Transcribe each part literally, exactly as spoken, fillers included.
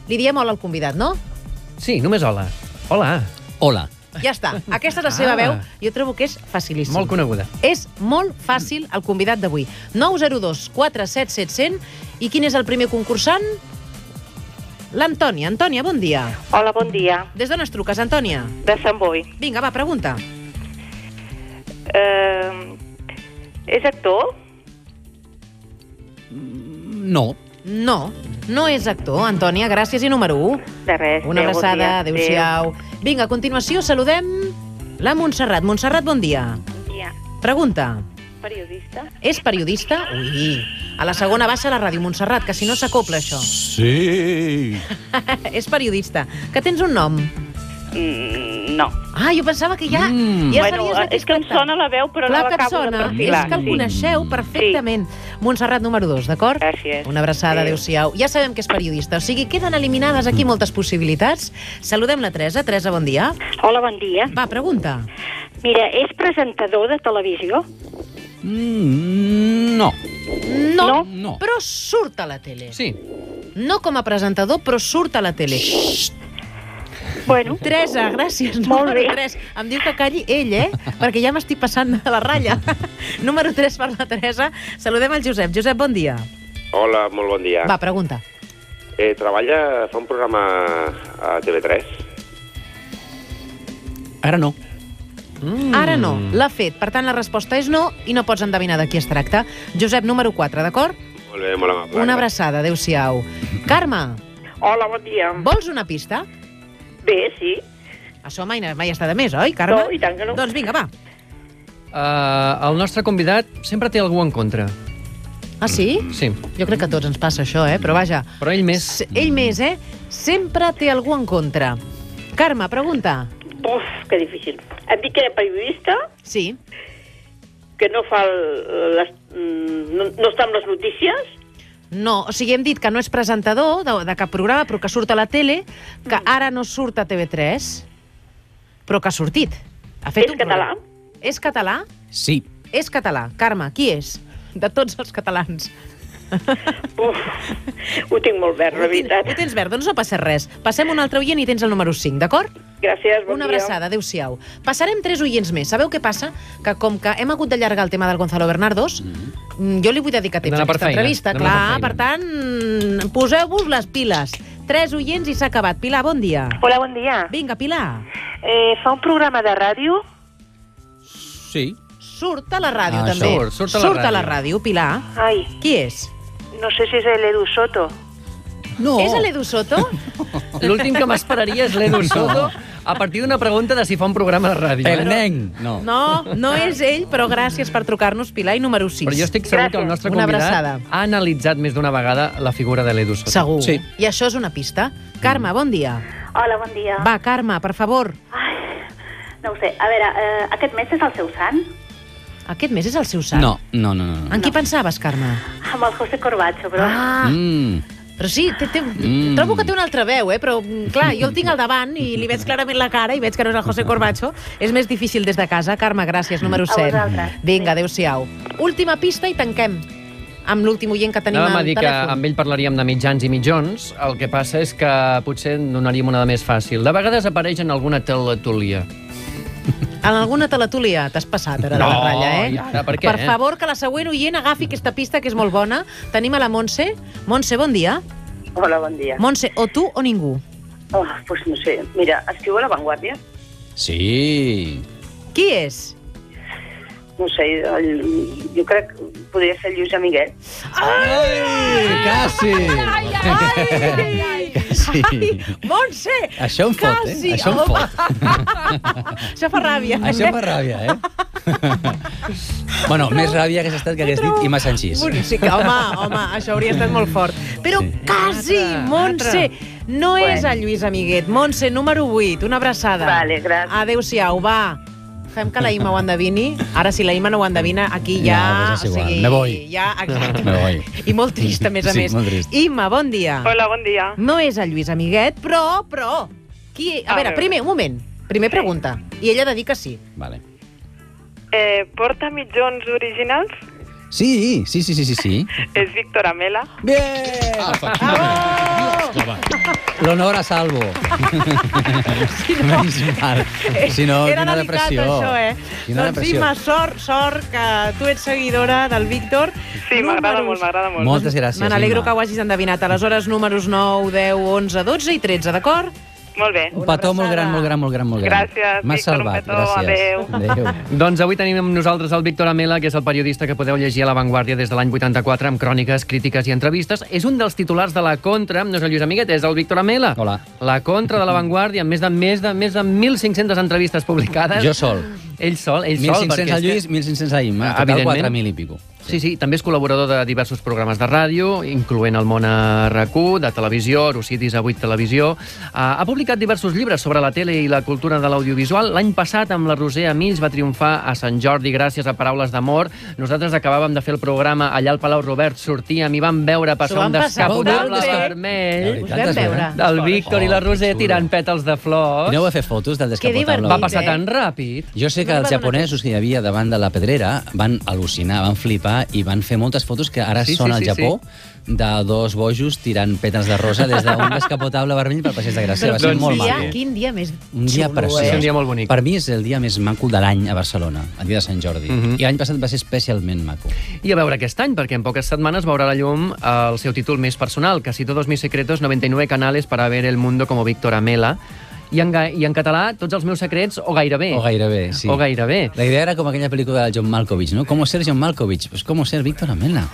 Li diem hola al convidat, no? Sí, només hola. Hola. Hola. Ja està. Aquesta és la seva Ah. veu. Jo trobo que és facilíssim. Molt coneguda. És molt fàcil el convidat d'avui. nou zero dos quatre set set zero zero. I quin és el primer concursant? L'Antònia. Antònia, bon dia. Hola, bon dia. Des d'on es truques, Antònia? De Sant Boi. Vinga, va, pregunta. Eh, és actor? No. No, no és actor, Antònia. Gràcies i número u. De res. Una adéu, bon abraçada, dia. adéu-siau. Vinga, a continuació saludem la Montserrat. Montserrat, bon dia. Bon dia. Pregunta. Periodista? És periodista? Ui, a la segona baixa la ràdio, Montserrat, que si no s'acopla això. Sí. És periodista. Que tens un nom? Mm, no. Ah, jo pensava que ja, Mm. ja bueno, sabies de què és que em tracta. sona la veu, però Clar no que et l'acabo de sona, perfilar. és que el sí. coneixeu perfectament. Montserrat, número dos, d'acord? Gràcies. Una abraçada, Adéu. adéu-siau. Ja sabem que és periodista, o sigui, queden eliminades aquí moltes possibilitats. Saludem la Teresa. Teresa, bon dia. Hola, bon dia. Va, pregunta. Mira, és presentador de televisió? Mm, no. No, No? No. però surt a la tele. Sí. No com a presentador, però surt a la tele. Bueno, Teresa, gràcies. Molt Número bé. tres. Em diu que calli ell, eh? Perquè ja m'estic passant de la ratlla. Número tres per la Teresa. Saludem el Josep. Josep, bon dia. Hola, molt bon dia. Va, pregunta. Eh, treballa, fa un programa a T V tres? Ara no. Mm. Ara no, l'ha fet. Per tant, la resposta és no i no pots endevinar de qui es tracta. Josep, número quatre, d'acord? Molt bé, molt amable. Una abraçada, adéu-siau. Carme, Hola, bon dia. vols una pista? Bé, sí. Això mai, mai està de més, oi, Carme? No, i tant que no. Doncs vinga, va. Uh, el nostre convidat sempre té algú en contra. Ah, sí? Sí. Jo crec que a tots ens passa això, eh? Però vaja, Però ell més... S- ell més, eh? Sempre té algú en contra. Carme, pregunta. Uf, que difícil. Em dic que era periodista, Sí. que no fa el, les, mm, no, no està amb les notícies. No, o sigui, hem dit que no és presentador de, de cap programa, però que surt a la tele, que ara no surt a T V tres, però que ha sortit. Ha fet És un català? programa. És català? Sí. És català. Carme, qui és? De tots els catalans. Uf, ho tinc molt verd, la Ho tens, veritat. ho tens verd, doncs no passa res. Passem un altre oient i tens el número cinc, d'acord? Gràcies, bon Una dia. abraçada, adéu-siau. Passarem tres oients més. Sabeu què passa? Que com que hem hagut d'allargar el tema del Gonzalo Bernardos, mm. jo li vull dedicar temps Hem a d'anar per aquesta feina, entrevista. hem d'anar Clar, per per tant, poseu-vos les piles. Tres oients i s'ha acabat. Pilar, bon dia. hola, bon dia. Vinga, Pilar. Eh, fa un programa de ràdio? Sí. Surt a la ràdio, Ah, també. surt, surt a la Surt a la ràdio. ràdio, Pilar. Ai, Qui és? no sé si és l'Edu Soto. No. És l'Edu Soto? L'últim que m'esperaria és l'Edu Soto a partir d'una pregunta de si fa un programa de ràdio. El eh? nen. No. No, no és ell, però gràcies per trucar-nos, Pilar, i número sis. Però jo estic segur que el Gràcies. nostre Una convidat abraçada. ha analitzat més d'una vegada la figura de l'Edu Soto. Segur. Sí. I això és una pista. Carme, bon dia. Hola, bon dia. Va, Carme, per favor. Ai, no ho sé. A veure, eh, aquest mes és el seu sant? Aquest mes és el seu sant. No, no, no. no. En qui pensaves, Carme? Amb el José Corbacho, però... Ah, Mm. però sí, té, té, Mm. trobo que té una altra veu, eh? Però, mm, clar, jo el tinc al davant i li veig clarament la cara i veig que no és el José Corbacho. És més difícil des de casa. Carme, gràcies, número A set. vosaltres. Vinga, adéu-siau. Última pista i tanquem amb l'últim oient que tenim Anàvem a al dir que telèfon. amb ell parlaríem de mitjans i mitjons, el que passa és que potser en donaríem una de més fàcil. De vegades apareix en alguna teletolia. En alguna teletúlia t'has passat ara de No, la ratlla, eh? i ara per què, Per eh? favor, que la següent oient agafi aquesta pista, que és molt bona. Tenim a la Montse. Montse, bon dia. Hola, bon dia. Montse, o tu o ningú? Oh, pues no sé. Mira, escriu a La Vanguardia? Sí. Qui és? No sé, el, jo crec que podria ser Lluís Amiguet. Ai, quasi. Ai, ai, ai, Quasi. ai, Montse! Això em fot, eh? Quasi. Això em Home. fot. Això fa ràbia. Això fa ràbia, eh? Bueno, més ràbia hagués estat que hagués dit i m'ha sentit. Sí que, home, home, això hauria estat molt fort. Però Sí. quasi, Altre, Montse. No Bueno. és el Lluís Amiguet. Montse, número vuit. Una abraçada. Vale, gràcies. Adéu-siau, va. Fem que la Ima ho endevini. Ara, si la Ima no ho endevina, aquí ja... Ja, pues és igual. Me voy. Ja, exacte. Me voy. I molt trist, a més a Sí, més. molt trist. Ima, bon dia. Hola, bon dia. No és el Lluís Amiguet, però, però... Qui... A, A veure, veure. primer, un moment. Primer pregunta. I ella ha de dir que sí. Vale. Eh, porta mitjons originals? Sí, sí, sí, sí, sí, sí. És Víctor Amela? Bien! Bravo! va. L'honor a salvo. Si no, menys mal. Si no, Era quina delicat, depressió. això, eh? Quina Doncs sí, depressió. ma sort, sort, que tu ets seguidora del Víctor. Sí, m'agrada Números. molt, m'agrada molt. Moltes gràcies, Me n'alegro Imma. que ho hagis endevinat. Aleshores, números nou, deu, onze, dotze i tretze, d'acord? Molt bé. Un petó molt gran, molt gran, molt gran, molt gran. Gràcies, M'has Víctor, un salvat, petó, gràcies. adéu. Doncs avui tenim amb nosaltres el Víctor Amela, que és el periodista que podeu llegir a La Vanguardia des de l'any vuitanta-quatre amb cròniques, crítiques i entrevistes. És un dels titulars de La Contra, no és el Lluís Amiguet, és el Víctor Amela. Hola. La Contra de La Vanguardia, amb més de més de més de mil cinc-centes entrevistes publicades. Jo sol. Ell sol, ell mil sol. cinc-cents perquè a és que- Lluís, mil cinc-cents a Imma. Total Evidentment. quatre mil i pico. Sí, sí, també és col·laborador de diversos programes de ràdio, incloent el Món a R Q, de televisió, Eurocities a vuit Televisió. Uh, ha publicat diversos llibres sobre la tele i la cultura de l'audiovisual. L'any passat, amb la Roser Amills, va triomfar a Sant Jordi gràcies a Paraules d'amor. Nosaltres acabàvem de fer el programa allà al Palau Robert, sortíem i vam veure S'ho passar van un passar descapotable molt bé. vermell Us vam veure. del Víctor i la Oh, que Roser xulo. tirant pètals de flors. Aneu a fer fotos del Que descapotable. divertit. Va passar eh? tan ràpid. Jo sé que No els va donar japonesos que hi havia davant de la pedrera van al·lucinar, van flipar i van fer moltes fotos que ara Sí, són sí, al sí, Japó de dos bojos tirant pètals de rosa des d'un descapotable vermell pel Passeig de Gràcia. Va ser Doncs molt sí, maco. sí. Quin dia més Un dia xulo, preciós. És eh? un dia molt bonic. Per mi és el dia més maco de l'any a Barcelona, el dia de Sant Jordi. Mhm. I l'any passat va ser especialment maco. I a veure aquest any, perquè en poques setmanes veurà la llum el seu títol més personal, Casi todos mis secretos, noventa y nueve canales para ver el mundo como Víctor Amela. I en, ga- I en català, tots els meus secrets, o gairebé. O gairebé, sí. O gairebé. La idea era com aquella pel·lícula de John Malkovich, no? ¿Cómo ser John Malkovich? Pues ¿cómo ser Víctor Amela?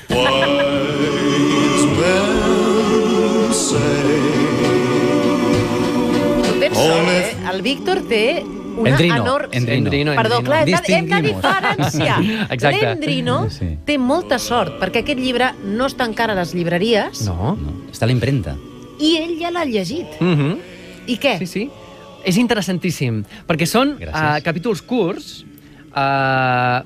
Tu tens sort, eh? El Víctor té una Endrino, enorme... Endrino. Endrino. Perdó, clar, hem de, hem de Distinguimos. diferenciar. Exacte. L'Endrino Sí. té molta sort, perquè aquest llibre no està encara a les llibreries No. No, està a la impremta. i ell ja l'ha llegit. Mm -hmm. I què? Sí, sí. És interessantíssim, perquè són Gràcies. uh, capítols curts, uh,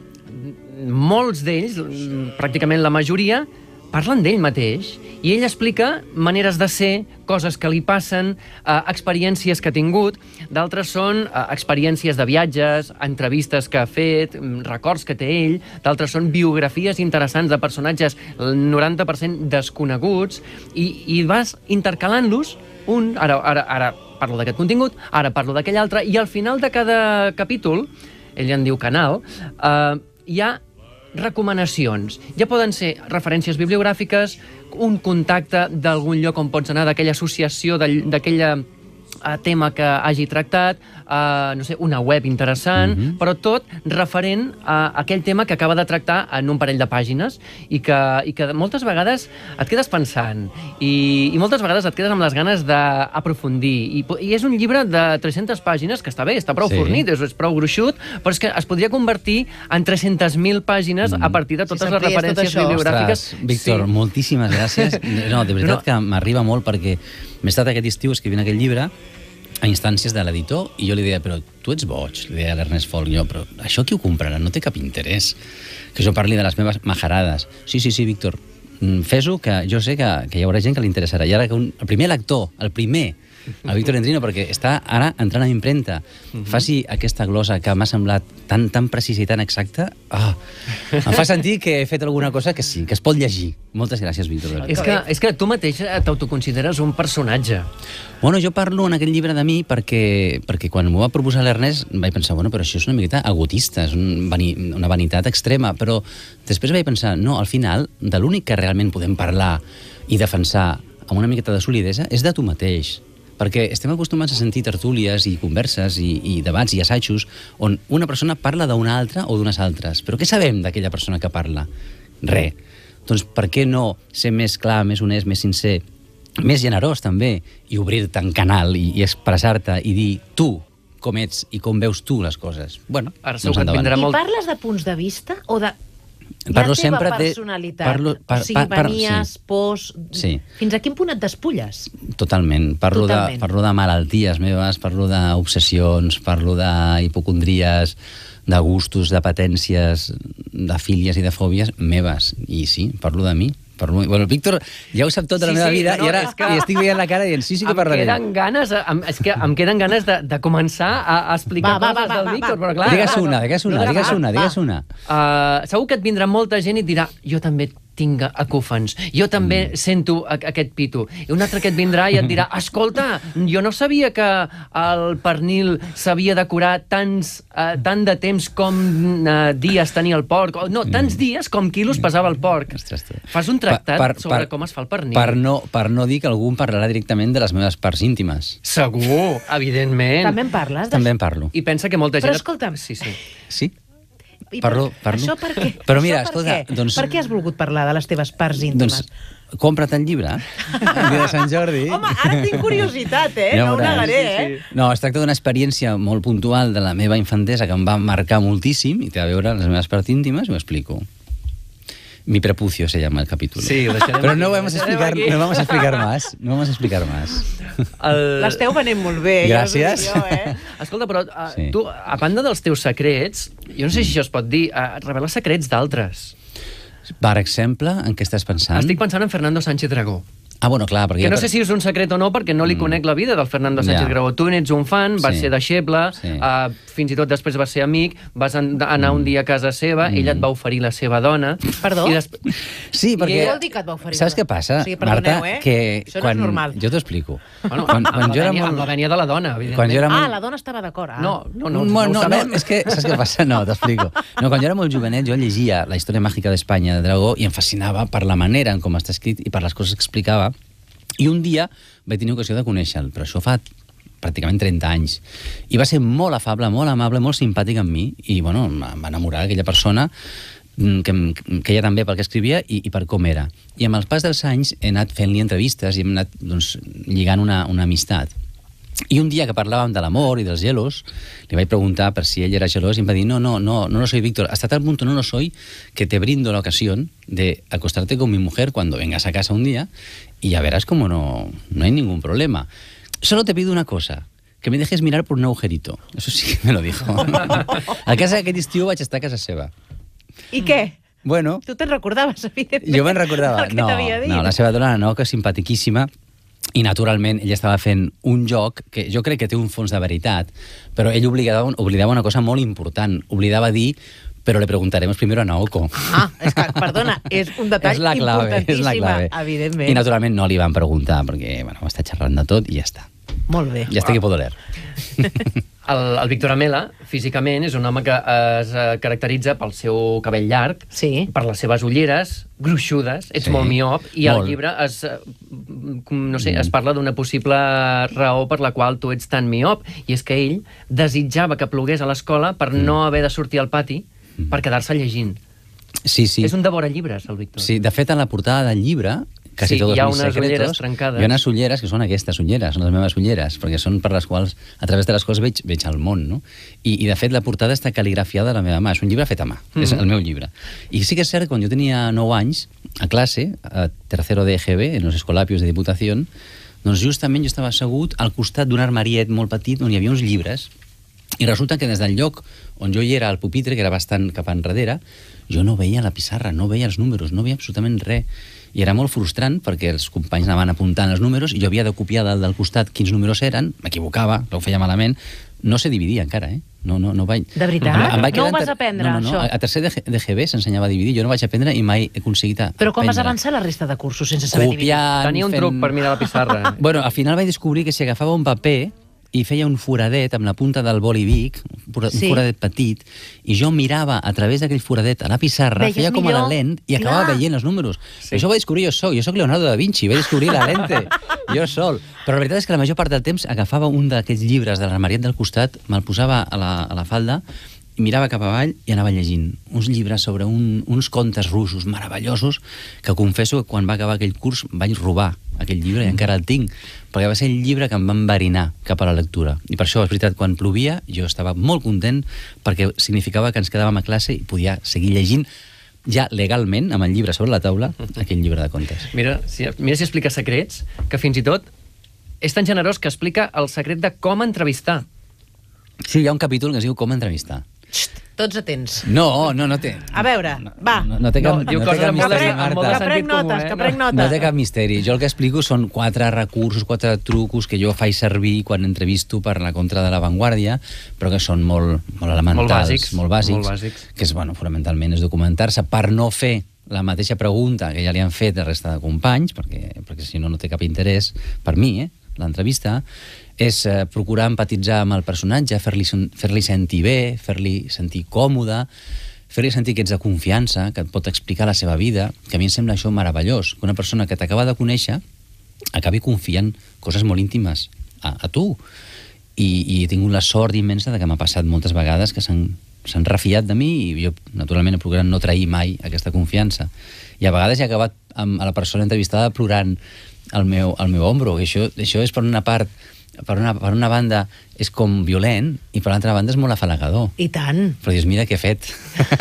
molts d'ells, mm, pràcticament la majoria, parlen d'ell mateix, i ell explica maneres de ser, coses que li passen, uh, experiències que ha tingut, d'altres són uh, experiències de viatges, entrevistes que ha fet, mm, records que té ell, d'altres són biografies interessants de personatges el noranta per cent desconeguts, i, i vas intercalant-los, un, ara, ara, ara parlo d'aquest contingut, ara parlo d'aquell altre, i al final de cada capítol, ell en diu canal, eh, hi ha recomanacions. Ja poden ser referències bibliogràfiques, un contacte d'algun lloc on pots anar, d'aquella associació, d'aquella uh, tema que hagi tractat, uh, no sé, una web interessant, mm-hmm. però tot referent a aquell tema que acaba de tractar en un parell de pàgines i que, i que moltes vegades et quedes pensant i, i moltes vegades et quedes amb les ganes d'aprofundir. I, I és un llibre de tres-centes pàgines que està bé, està prou Sí. fornit, és, és prou gruixut, però és que es podria convertir en tres-centes mil pàgines mm. a partir de totes Si les s'ampliés tot referències això. bibliogràfiques. Ostres, Víctor, moltíssimes gràcies. No, de veritat No. que m'arriba molt perquè m'he estat aquest estiu escrivint aquest llibre a instàncies de l'editor i jo li deia, però tu ets boig, li deia a l'Ernest Folk, jo, però això qui ho comprarà? No té cap interès que jo parli de les meves majarades. Sí, sí, sí, Víctor, mm, fes-ho, que jo sé que, que hi haurà gent que li interessarà. I ara que un, el primer lector, el primer, el Víctor Endrino, perquè està ara entrant a impremta, uh-huh. faci aquesta glosa que m'ha semblat tan, tan precisa i tan exacta, oh, em fa sentir que he fet alguna cosa que sí, que es pot llegir. Moltes gràcies, Víctor. de veritat. És que, és que tu mateix t'autoconsideres un personatge. Bueno, jo parlo en aquest llibre de mi perquè, perquè quan m'ho va proposar l'Ernest vaig pensar, bueno, però això és una miqueta agotista, és un vani, una vanitat extrema, però després vaig pensar, no, al final, de l'únic que realment podem parlar i defensar amb una miqueta de solidesa és de tu mateix. Perquè estem acostumats a sentir tertúlies i converses i, i debats i assajos on una persona parla d'una altra o d'unes altres. Però què sabem d'aquella persona que parla? Re. Doncs per què no ser més clar, més honest, més sincer, més generós també, i obrir-te en canal i, i expressar-te i dir tu com ets i com veus tu les coses? Bueno, Ara segur doncs que et endavant. vindrà I molt... parles de punts de vista o de Parlo la teva sempre de- personalitat? parlo- par- o sigui, par- par- manies, sí. pors... Sí. Fins a quin punt et despulles? Totalment. Parlo, Totalment. De, parlo de malalties meves, parlo d'obsessions, parlo d'hipocondries, de gustos, de patències, de fílies i de fòbies meves. I sí, parlo de mi. Parlo... Bueno, el Víctor ja ho sap tot de la Sí, meva sí, vida no, i ara és que- li estic veient la cara dient sí, sí que Em parlaré. queden ganes, em, és que em queden ganes de, de començar a, a explicar Va, va, coses va, va, del va, Víctor, va. però clar... Digues una, digues una, No, digues va, una, va. digues una. Uh, segur que et vindrà molta gent i et dirà jo també tinc acúfens. Jo també mm. sento a, aquest pito. I un altre que et vindrà i et dirà, escolta, jo no sabia que el pernil s'havia de curar tants, uh, tant de temps com uh, dies tenia el porc. No, tants dies com quilos pesava el porc. Ostres, tu. Fas un tractat per, per, sobre per, com es fa el pernil. Per no, per no dir que algú em parlarà directament de les meves parts íntimes. Segur, evidentment. També en parles? També en parlo. I pensa que molta gent... Però escolta'm... Sí, sí. Sí? I Parlo, per, parlo. Això per què? Però Això mira, per escolta, què? doncs... Per què has volgut parlar de les teves parts íntimes? Doncs compra't el llibre, el dia de Sant Jordi. Home, ara tinc curiositat, eh? Ja no ho veuràs. negaré, eh? Sí, sí. No, es tracta d'una experiència molt puntual de la meva infantesa que em va marcar moltíssim i té a veure les meves parts íntimes i ho explico. Mi prepucio se llama el capítulo. Sí, ho deixarem Però aquí, no vamos a ho deixarem explicar, aquí. no vamos a explicar más. No vamos a explicar más. El... L'esteu venent molt bé. Gràcies. Ja us ho dic jo, eh? Escolta, però uh, Sí. tu, a banda dels teus secrets, jo no sé si això es pot dir, uh, revela secrets d'altres. Per exemple, en què estàs pensant? Estic pensant en Fernando Sánchez Dragó. Ah, bueno, clar, perquè... Que no ja sé si és un secret o no, perquè no li conec la vida del Fernando Sánchez Ja. Dragó. Tu n'ets un fan, vas Sí. ser deixeble, Sí. uh, fins i tot després vas ser amic, vas an anar un dia a casa seva, ella et va oferir la seva dona... Perdó? I des... Sí, perquè... Què vol dir que et va oferir? Saps què passa, O sigui, perdoneu, Marta? eh? Que Això no quan... és normal. Jo t'ho explico. Bueno, quan, quan amb, jo la era venia, molt... amb la venia de la dona, evidentment. Quan jo era Ah, molt... la dona estava d'acord. Ah. No, no, no, No, no, no, ho sabem. no, és que, saps què passa? No, t'explico. No, quan jo era molt jovenet, jo llegia la història màgica d'Espanya de Dragó i em fascinava per la manera en com està escrit i per les coses que explicava. I un dia vaig tenir ocasió de conèixer-lo, però això fa pràcticament trenta anys. I va ser molt afable, molt amable, molt simpàtic amb mi, i bueno, em va enamorar aquella persona, que, que ella també pel que escrivia i, i per com era. I amb el pas dels anys he anat fent-li entrevistes i hem anat doncs, lligant una, una amistat. I un dia que parlàvem de l'amor i dels gelos, li vaig preguntar per si ell era gelós i em va dir, no, no, no, no lo soy, Víctor, hasta tal punto no lo soy que te brindo la ocasión de acostarte con mi mujer cuando vengas a casa un día y ya verás como no, no hay ningún problema. Solo te pido una cosa, que me dejes mirar por un agujerito. Eso sí que me lo dijo. A casa d'aquest estiu vaig estar a casa seva. I què? Bueno, Tu te'n recordaves, evidentment. jo me'n recordava. El que No, t'havia dit. no, la seva dona, no, que és simpaticíssima, i naturalment ella estava fent un joc que jo crec que té un fons de veritat, però ell oblidava, oblidava una cosa molt important, oblidava dir però le preguntaremos primero a Naoko. Ah, és que, perdona, és un detall és la clave, és importantíssim, la clave. evidentment. I naturalment no li van preguntar, perquè bueno, va estar xerrant de tot i ja està. Molt bé. Ja està que puedo leer. El, el Víctor Amela, físicament, és un home que es eh, caracteritza pel seu cabell llarg, Sí. per les seves ulleres gruixudes, ets Sí. molt miop, i Molt. al llibre es, eh, no sé, es parla d'una possible raó per la qual tu ets tan miop, i és que ell desitjava que plogués a l'escola per no haver de sortir al pati per quedar-se llegint. Sí, sí. És un devora llibres, el Víctor. Sí, de fet, en la portada del llibre, quasi Sí, todos hi ha mis unes secretos, ulleres trencades. hi ha unes ulleres que són aquestes ulleres, són les meves ulleres, perquè són per les quals, a través de les quals veig, veig el món, no? I, I, de fet, la portada està cal·ligrafiada a la meva mà. És un llibre fet a mà, mm -hmm. és el meu llibre. I sí que és cert que quan jo tenia nou anys, a classe, a tercero de E G B, en los escolapios de Diputación, doncs justament jo estava assegut al costat d'un armariet molt petit on hi havia uns llibres. I resulta que des del lloc on jo hi era al pupitre, que era bastant cap enrere, jo no veia la pissarra, no veia els números, no veia absolutament res. I era molt frustrant perquè els companys anaven apuntant els números i jo havia de copiar del, del costat quins números eren, m'equivocava, ho feia malament, no se dividia encara, eh? No, no, no vaig... De veritat? Em- em vaig No ho quedar en vas ter- aprendre, no, no, no. això? A tercer de, G- de G B s'ensenyava a dividir, jo no vaig aprendre i mai he aconseguit a Però com vas aprendre. avançar la resta de cursos sense saber dividir? Copiant, Tenia un fent- truc per mirar la pissarra. Bueno, al final vaig descobrir que si agafava un paper i feia un foradet amb la punta del boli Vic, un fora- Sí. un foradet petit, i jo mirava a través d'aquell foradet a la pissarra, Veies feia com a la millor? lent i acabava Clar. veient els números. Sí. Sí. Això ho vaig descobrir jo sol, jo sóc Leonardo da Vinci, vaig descobrir la lente, jo sol. Però la veritat és que la major part del temps agafava un d'aquests llibres de l'armariet del costat, me'l posava a la, a la falda, i mirava cap avall i anava llegint uns llibres sobre un, uns contes russos meravellosos que confesso que quan va acabar aquell curs vaig robar aquell llibre i encara el tinc, perquè va ser el llibre que em va enverinar cap a la lectura. I per això, és veritat, quan plovia jo estava molt content perquè significava que ens quedàvem a classe i podia seguir llegint ja legalment, amb el llibre sobre la taula, aquell llibre de contes. Mira si, mira si explica secrets, que fins i tot és tan generós que explica el secret de com entrevistar. Sí, hi ha un capítol que es diu Com entrevistar. Xt, tots atents. No, no, no té... A veure, va. No, no té cap, No, diu no té coses cap amb molt de- misteri, amb molt de Marta. Que prenc sentit comú, notes, eh? que prenc No notes. té cap misteri. Jo el que explico són quatre recursos, quatre trucos que jo faig servir quan entrevisto per la contra de l'avantguàrdia, però que són molt, molt elementals, Molt bàsics. molt bàsics, Molt bàsics. que és, bueno, fonamentalment és documentar-se per no fer la mateixa pregunta que ja li han fet la resta de companys, perquè, perquè si no, no té cap interès per mi, eh, l'entrevista, és eh, procurar empatitzar amb el personatge, fer-li fer-li sentir bé, fer-li sentir còmode, fer-li sentir que ets de confiança, que et pot explicar la seva vida, que a mi em sembla això meravellós, que una persona que t'acaba de conèixer acabi confiant coses molt íntimes a, a tu. I, i he tingut la sort immensa de que m'ha passat moltes vegades que s'han s'han refiat de mi i jo, naturalment, he procurat no trair mai aquesta confiança. I a vegades he acabat amb a la persona entrevistada plorant al meu, al meu ombro. I això, això és per una part, per una, per una banda és com violent i per l'altra banda és molt afalagador. I tant. Però dius, mira què he fet.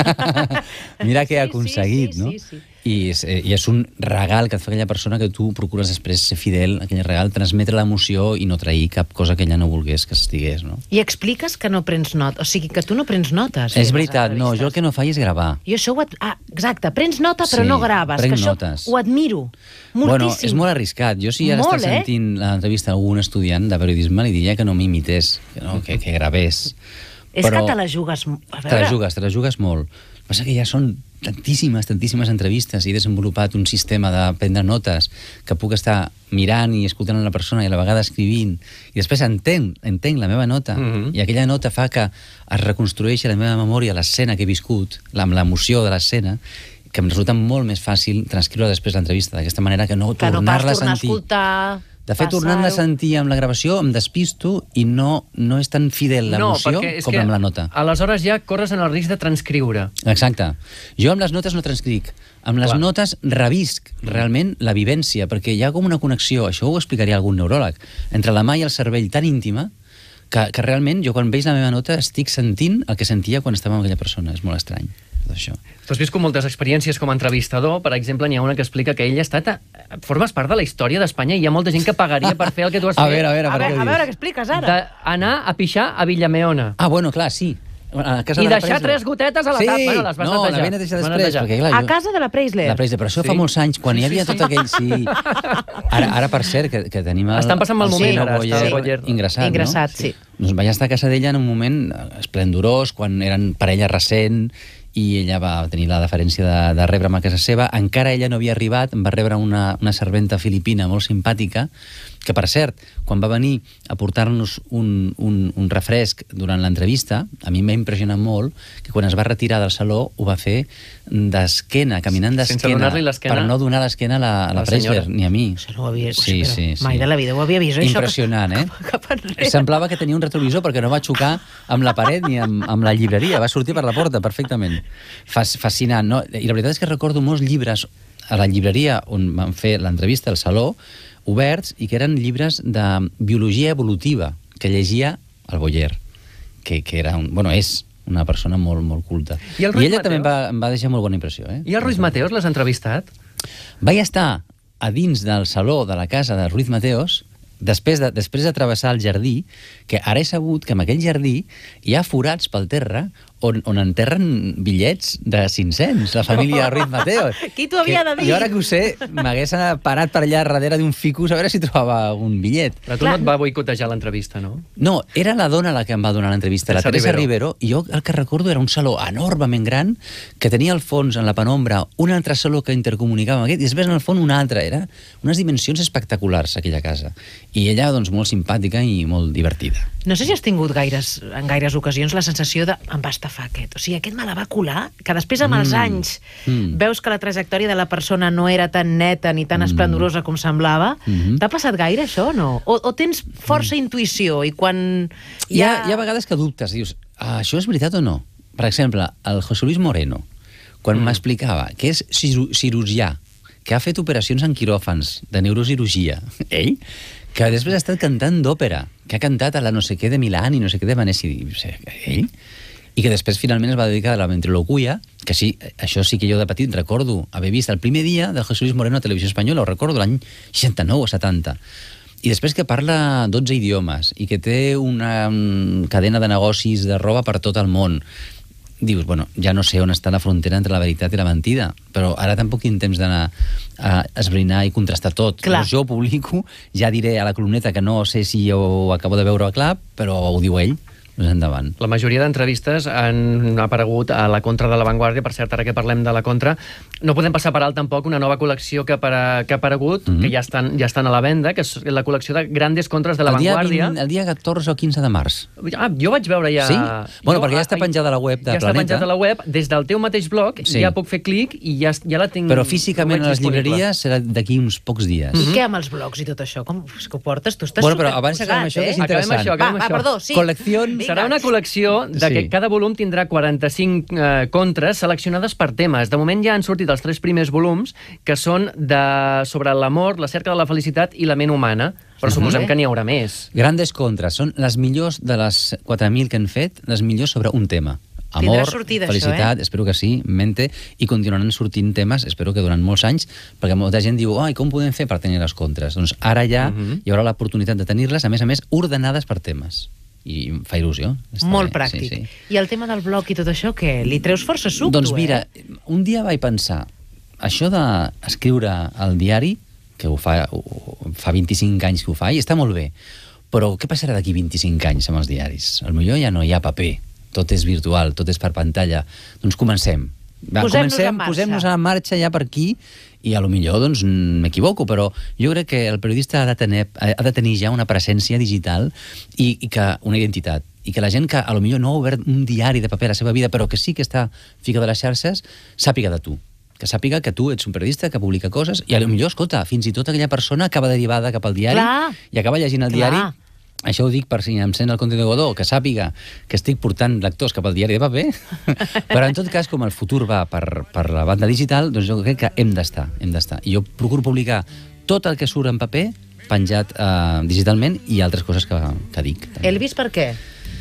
Mira què he Sí, aconseguit, sí, sí, no? sí, sí. I és, I és un regal que et fa aquella persona que tu procures després ser fidel a aquell regal, transmetre l'emoció i no trair cap cosa que ella no volgués que estigués, no? I expliques que no prens notes, o sigui, que tu no prens notes. És veritat, no, jo el que no faig és gravar. Jo això ho... Ad... Ah, exacte, prens nota però Sí, no graves, prenc que això notes. ho admiro moltíssim. Bueno, és molt arriscat. Jo si ara Molt, està eh? sentint l'entrevista a algun estudiant de periodisme li diria que no m'imités, que, no, que, que gravés. És que te la jugues... A Te la jugues, te la jugues molt. El que passa que ja són tantíssimes, tantíssimes entrevistes i he desenvolupat un sistema de prendre notes que puc estar mirant i escoltant la persona i a la vegada escrivint i després entenc, entenc la meva nota Mhm. i aquella nota fa que es reconstrueixi a la meva memòria l'escena que he viscut, amb l'emoció de l'escena, que em resulta molt més fàcil transcriure després l'entrevista d'aquesta manera que no Que no pas tornar-la a tornar a sentir. escoltar... De fet, tornant-la a sentir amb la gravació em despisto i no, no és tan fidel l'emoció perquè és com que amb la nota. Aleshores ja corres en el risc de transcriure. Exacte. Jo amb les notes no transcric. Amb les Clar. notes revisc realment la vivència, perquè hi ha com una connexió, això ho explicaria algun neuròleg, entre la mà i el cervell tan íntima que, que realment jo quan veig la meva nota estic sentint el que sentia quan estava amb aquella persona. És molt estrany, tot això. Tu has viscut moltes experiències com a entrevistador. Per exemple, n'hi ha una que explica que ell ha estat... A... Formes part de la història d'Espanya i hi ha molta gent que pagaria per fer el que tu has A fet. veure, a veure, A per què veure, ho a dius? veure què expliques ara. D'anar a pixar a Villameona. Ah, bueno, clar, sí. A la casa I de la deixar Preisler. tres gotetes a la sí. tapa. Bueno, les vas no, netejar. la vaig netejar Les vas després, netejar. perquè clar, A jo... casa de la Preisler. La Preisler, però això Sí. fa molts anys, quan hi havia tot aquell... Sí. Ara, ara per cert, que, que tenim el, Estan passant mal el moment, senyor ara, està Boyer el Boyer. ingressat, Ingressat, no? sí. Doncs vaig estar a casa d'ella en un moment esplendorós, quan eren parella recent, i ella va tenir la deferència de, de rebre'm a casa seva. Encara ella no havia arribat, em va rebre una, una serventa filipina molt simpàtica, que, per cert, quan va venir a portar-nos un, un, un refresc durant l'entrevista, a mi em va impressionar molt que quan es va retirar del saló ho va fer d'esquena, caminant Sense d'esquena, donar-li l'esquena per no donar l'esquena a la, a la, a la Preisler, senyora. ni a mi. Això no ho havia... Sí, Però sí, sí. Mai de la vida ho havia vist, això. Impressionant, eh? Cap, cap enrere. Semblava que tenia un retrovisor perquè no va xocar amb la paret ni amb, amb la llibreria, va sortir per la porta perfectament. Fas, fascinant, no? I la veritat és que recordo molts llibres a la llibreria on vam fer l'entrevista al saló, oberts, i que eren llibres de biologia evolutiva que llegia el Boyer, que, que era un, bueno, és una persona molt, molt culta. I el I Ruiz ella també em Mateos? va, em va deixar molt bona impressió. Eh? I el Ruiz Mateos l'has entrevistat? Vaig estar a dins del saló de la casa de Ruiz Mateos després de, després de travessar el jardí, que ara he sabut que en aquell jardí hi ha forats pel terra on, on enterren bitllets de cinc-cents, la família Ruiz Mateos. Qui t'ho havia de dir? Jo ara que ho sé, m'hagués parat per allà darrere d'un ficus a veure si trobava algun bitllet. Però tu Clar. no et va boicotejar l'entrevista, no? No, era la dona la que em va donar l'entrevista, la Teresa Teresa Rivero, i jo el que recordo era un saló enormement gran que tenia al fons, en la penombra, un altre saló que intercomunicava amb aquest, i després en el fons un altre. Era unes dimensions espectaculars, aquella casa. I ella, doncs, molt simpàtica i molt divertida. No sé si has tingut gaires, en gaires ocasions la sensació de em va estafar aquest. O sigui, aquest me la va colar, que després amb els Mm. anys Mm. veus que la trajectòria de la persona no era tan neta ni tan esplendorosa com semblava. Mhm. T'ha passat gaire això o no? O, o tens força intuïció i quan Hi ha, hi ha vegades que dubtes, dius, ah, això és veritat o no? Per exemple, el José Luis Moreno, quan Mm. m'explicava que és ciru- cirurgià, que ha fet operacions en quiròfans de neurocirurgia, ell, que després ha estat cantant d'òpera, que ha cantat a la no sé què de Milán i no sé què de Venècia, i, no sé, ell, i que després finalment es va dedicar a la ventriloquia, que sí, això sí que jo de petit recordo haver vist el primer dia del José Luis Moreno a Televisió Espanyola, ho recordo l'any seixanta-nou o setanta, i després que parla dotze idiomes i que té una um, cadena de negocis de roba per tot el món, dius, bueno, ja no sé on està la frontera entre la veritat i la mentida, però ara tampoc tinc temps d'anar a esbrinar i contrastar tot. Clar. Llavors jo ho publico, ja diré a la columneta que no sé si ho acabo de veure clar, però ho diu ell, doncs endavant. La majoria d'entrevistes han aparegut a la Contra de La Vanguardia. Per cert, ara que parlem de la Contra, no podem passar per alt tampoc una nova col·lecció que, para, que ha aparegut, mm -hmm. que ja estan, ja estan a la venda, que és la col·lecció de Grandes Contras de La el dia Vanguardia. vint, el dia catorze o quinze de març. Ah, jo vaig veure ja... Sí? Bueno, jo, perquè ja està penjada a la web de ja Planeta. Ja està penjada a la web. Des del teu mateix blog sí. ja puc fer clic i ja, ja la tinc... Però físicament a les llibreries serà d'aquí uns pocs dies. I què amb els blogs i tot això? Com és que ho portes? Tu estàs bueno, però abans acabem això, eh? que és interessant. Acabem això, acabem va, això. va, perdó, sí. Col·lecció... Serà una col·lecció de que sí. cada volum tindrà quaranta-cinc eh, contres seleccionades per temes. De moment ja han sortit els tres primers volums, que són de, sobre l'amor, la cerca de la felicitat i la ment humana, però uh-huh. suposem que n'hi haurà més. Grandes Contras. Són les millors de les quatre mil que han fet, les millors sobre un tema. Amor, sortida, felicitat, això, eh? espero que sí, mente, i continuaran sortint temes, espero que durant molts anys, perquè molta gent diu, ai, com podem fer per tenir les contres? Doncs ara ja uh-huh. hi haurà l'oportunitat de tenir-les, a més a més, ordenades per temes. I fa il·lusió. Està Molt bé. pràctic. Sí, sí. I el tema del blog i tot això, què? Li treus força suc, doncs tu, mira, eh? un dia vaig pensar, això d'escriure al diari, que ho fa, ho, fa vint-i-cinc anys que ho fa, i està molt bé, però què passarà d'aquí vint-i-cinc anys amb els diaris? Potser ja no hi ha paper, tot és virtual, tot és per pantalla. Doncs comencem. Va, Posem-nos comencem, en marxa. Posem-nos en marxa ja per aquí, i a lo millor doncs, m'equivoco, però jo crec que el periodista ha de tenir, ha de tenir ja una presència digital i, i que una identitat. I que la gent que a lo millor no ha obert un diari de paper a la seva vida, però que sí que està ficat a les xarxes, sàpiga de tu. Que sàpiga que tu ets un periodista que publica coses i a lo millor, escolta, fins i tot aquella persona acaba derivada cap al diari Clar. i acaba llegint el Clar. diari. Això ho dic per si em sent el Conte de Godó, que sàpiga que estic portant lectors cap al diari de paper, però en tot cas, com el futur va per, per la banda digital, doncs jo crec que hem d'estar, hem d'estar. I jo procuro publicar tot el que surt en paper, penjat eh, digitalment, i altres coses que, que dic. També. Elvis, per què?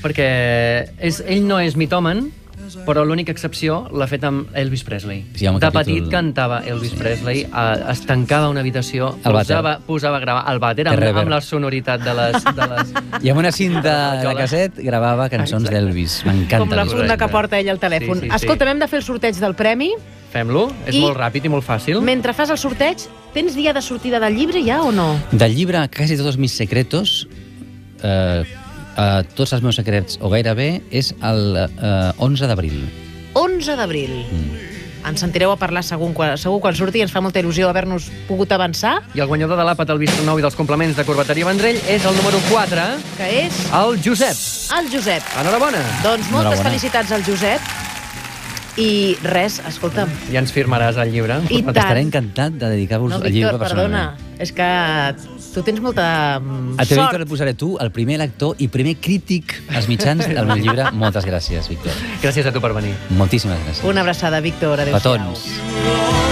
Perquè és, ell no és mitòman, però l'única excepció l'ha fet amb Elvis Presley. Sí, amb el de capítol... petit cantava Elvis sí. Presley, eh, es tancava a una habitació, posava, posava a gravar el vàter amb, amb la sonoritat de les... De les... I amb una cinta de casset gravava cançons d'Elvis. M'encanta. Com la funda que porta ell al telèfon. Sí, sí, sí. Escolta, hem de fer el sorteig del premi. Fem-lo, és I, molt ràpid i molt fàcil. Mentre fas el sorteig, tens dia de sortida del llibre ja o no? Del llibre Casi todos mis secretos, eh, eh, tots els meus secrets, o gairebé, és el eh, onze d'abril. onze d'abril. Mm. Ens sentireu a parlar segur quan, segur quan surti, ens fa molta il·lusió haver-nos pogut avançar. I el guanyador de l'àpat, el Bistro Nou i dels complements de Corbateria Vendrell és el número quatre, que és... el Josep. El Josep. Enhorabona. Doncs moltes Enhorabona. felicitats al Josep. I res, escolta'm. Ja ens firmaràs el llibre. I tant. Estaré encantat de dedicar-vos No, al llibre Víctor, perdona. personalment. És que tu tens molta mm, A tu, sort. Víctor, et posaré tu, el primer lector i primer crític als mitjans del meu llibre. Moltes gràcies, Víctor. Gràcies a tu per venir. Moltíssimes gràcies. Una abraçada, Víctor. Adéu-siau. Petons.